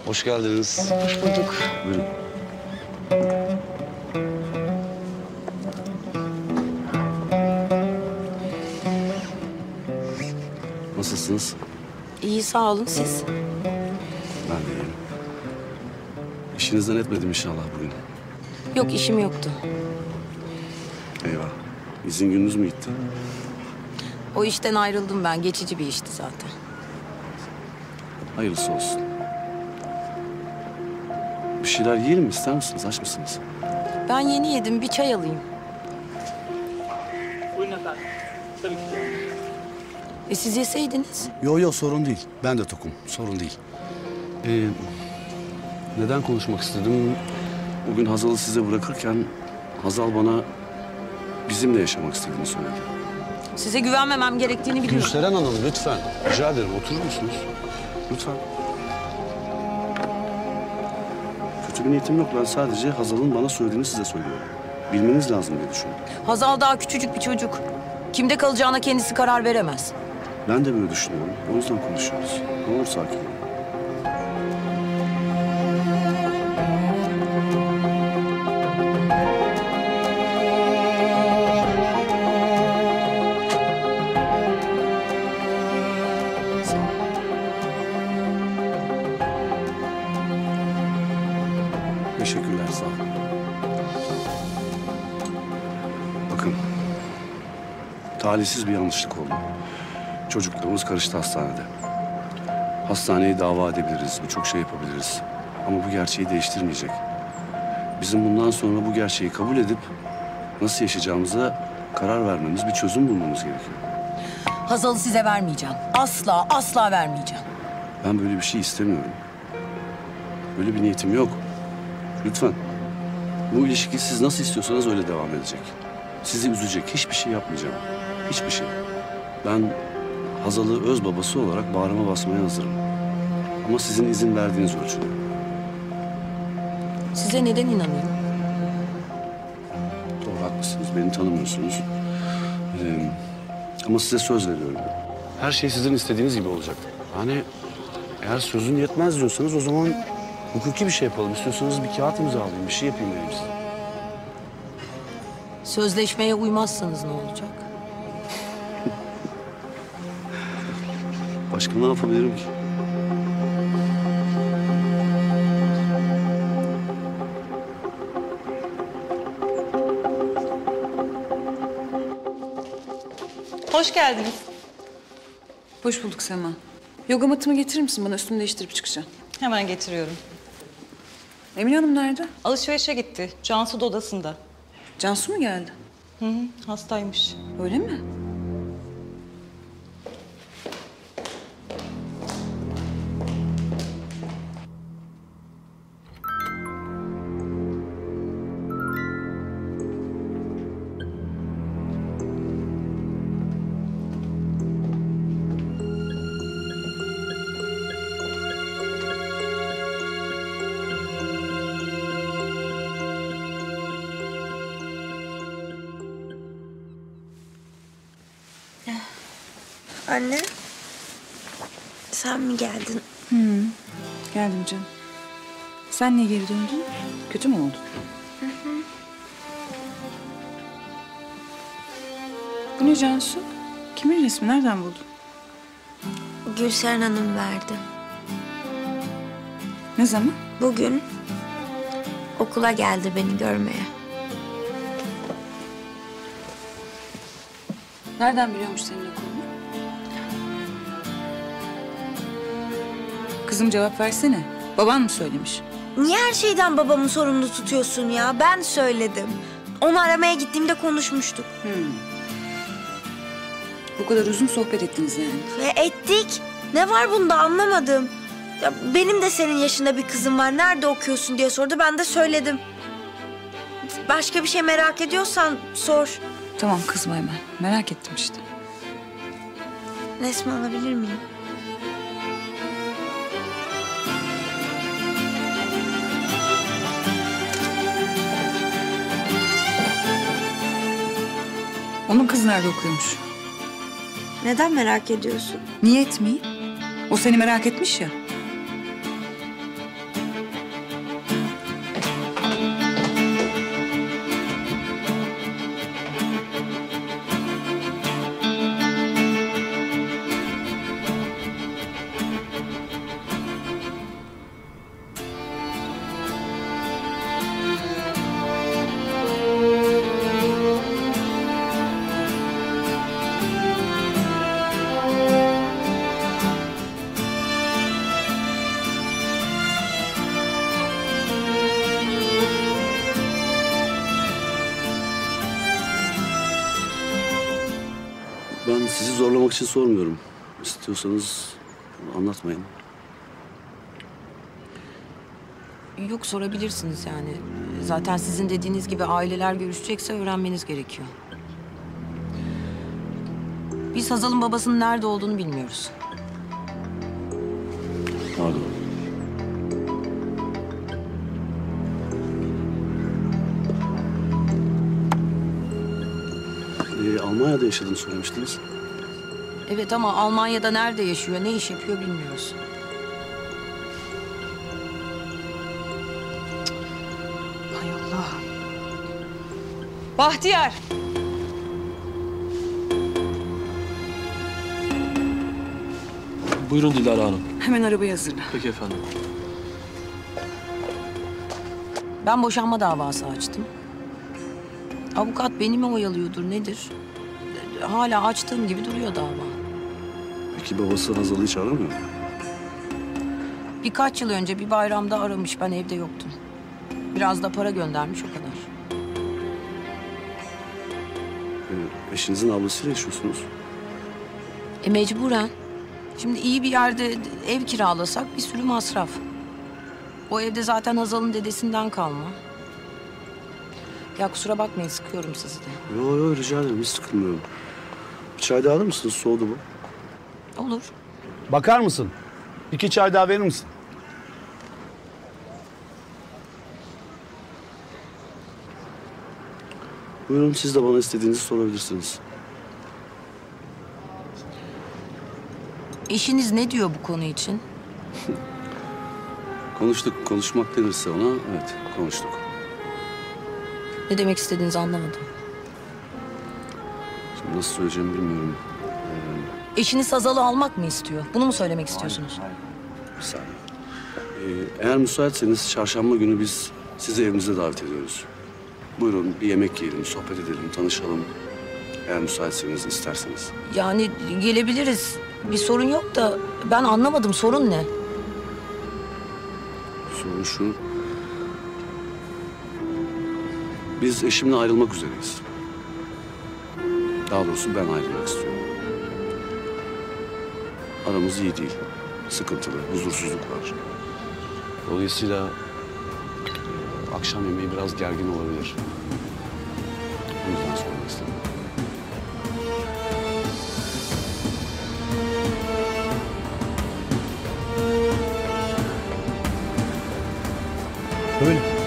Hoş geldiniz. Hoş bulduk. Buyurun. Nasılsınız? İyi, sağ olun. Siz? Ben de iyiyim. İşinizden etmedim inşallah bugün. Yok, işim yoktu. Eyvah. İzin gününüz mü gitti? O işten ayrıldım ben. Geçici bir işti zaten. Hayırlısı olsun. Bir şeyler yiyelim mi? İster misiniz? Aç mısınız? Ben yeni yedim. Bir çay alayım. Buyurun efendim. Tabii ki. Siz yeseydiniz. Yok sorun değil. Ben de tokum. Sorun değil. Neden konuşmak istedim? Bugün Hazal'ı size bırakırken Hazal bana bizimle yaşamak istediğini söyledi. Size güvenmemem gerektiğini biliyorum. Gülseren Hanım lütfen. Rica ederim oturur musunuz? Lütfen. Kötü bir niyetim yok. Ben sadece Hazal'ın bana söylediğini size söylüyorum. Bilmeniz lazım diye düşündüm. Hazal daha küçücük bir çocuk. Kimde kalacağına kendisi karar veremez. Ben de böyle düşünüyorum. O yüzden konuşuyoruz. Ne olur sakin olun. Sağ ol. Teşekkürler, sağ ol. Bakın, talihsiz bir yanlışlık oldu. Çocuklarımız karıştı hastanede. Hastaneyi dava edebiliriz, birçok şey yapabiliriz. Ama bu gerçeği değiştirmeyecek. Bizim bundan sonra bu gerçeği kabul edip nasıl yaşayacağımıza karar vermemiz, bir çözüm bulmamız gerekiyor. Hazal'ı size vermeyeceğim. Asla, asla vermeyeceğim. Ben böyle bir şey istemiyorum. Böyle bir niyetim yok. Lütfen. Bu ilişki siz nasıl istiyorsanız öyle devam edecek. Sizi üzecek hiçbir şey yapmayacağım. Hiçbir şey. Ben Hazal'ı öz babası olarak bağrıma basmaya hazırım. Ama sizin izin verdiğiniz ölçüde. Size neden inanayım? Doğru, haklısınız. Beni tanımıyorsunuz. Ama size söz veriyorum. Her şey sizin istediğiniz gibi olacak. Yani eğer sözün yetmez diyorsanız o zaman hukuki bir şey yapalım. İstiyorsanız bir kağıt imzalayayım, bir şey yapayım dedim size. Sözleşmeye uymazsanız ne olacak? Başka ne yapabilirim ki? Hoş geldiniz. Hoş bulduk Sema. Yoga matımı getirir misin bana? Üstümü değiştirip çıkacağım. Hemen getiriyorum. Emine Hanım nerede? Alışverişe gitti. Cansu da odasında. Cansu mu geldi? Hı hı, hastaymış. Öyle mi? Anne, sen mi geldin? Geldim canım. Sen niye geri döndün? Kötü mü oldu? Bu ne Cansu? Kimin resmi? Nereden buldun? Gülseren Hanım verdi. Ne zaman? Bugün okula geldi beni görmeye. Nereden biliyormuş senin okulunu? Kızım cevap versene. Baban mı söylemiş? Niye her şeyden babamı sorumlu tutuyorsun ya? Ben söyledim. Onu aramaya gittiğimde konuşmuştuk. Bu kadar uzun sohbet ettiniz yani. Ve ettik. Ne var bunda anlamadım. Ya benim de senin yaşında bir kızım var. Nerede okuyorsun diye sordu. Ben de söyledim. Başka bir şey merak ediyorsan sor. Tamam kızma hemen. Merak ettim işte. Resmi alabilir miyim? Onun kızı nerede okuyormuş? Neden merak ediyorsun? Niye etmeyeyim? O seni merak etmiş ya. kırmak için sormuyorum. İstiyorsanız anlatmayın. Yok, sorabilirsiniz yani. Zaten sizin dediğiniz gibi aileler görüşecekse öğrenmeniz gerekiyor. Biz Hazal'ın babasının nerede olduğunu bilmiyoruz. Pardon. Almanya'da yaşadığını söylemiştiniz. Evet ama Almanya'da nerede yaşıyor, ne iş yapıyor bilmiyoruz. Hay Allah. Bahtiyar. Buyurun Dilara Hanım. Hemen arabayı hazırla. Peki efendim. Ben boşanma davası açtım. Avukat beni mi oyalıyordur nedir? Hala açtığım gibi duruyor dava. Peki babası Hazal'ı hiç aramıyor mu? Birkaç yıl önce bir bayramda aramış, ben evde yoktum. Biraz da para göndermiş, o kadar. Eşinizin ablasıyla yaşıyorsunuz. Mecburen. Şimdi iyi bir yerde ev kiralasak bir sürü masraf. O evde zaten Hazal'ın dedesinden kalma. Ya kusura bakmayın, sıkıyorum sizi de. Yo yo, rica ederim, hiç sıkılmıyorum. Bir çay daha alır mısınız? Soğudu bu. Olur. Bakar mısın? 2 çay daha verir misin? Buyurun, siz de bana istediğinizi sorabilirsiniz. Eşiniz ne diyor bu konu için? Konuştuk, konuşmak denirse ona, evet konuştuk. Ne demek istediğinizi anlamadım. Şimdi nasıl söyleyeceğimi bilmiyorum. Eşiniz Hazal'ı almak mı istiyor? Bunu mu söylemek istiyorsunuz? Bir saniye. Eğer müsaitseniz çarşamba günü biz sizi evimize davet ediyoruz. Buyurun, bir yemek yiyelim, sohbet edelim, tanışalım. Eğer müsaitseniz, isterseniz. Yani gelebiliriz. Bir sorun yok da ben anlamadım, sorun ne? Sorun şu. Biz eşimle ayrılmak üzereyiz. Daha doğrusu ben ayrılmak istiyorum. Aramız iyi değil. Sıkıntılı, huzursuzluk var. Dolayısıyla akşam yemeği biraz gergin olabilir. O yüzden sormak istedim. Böyle.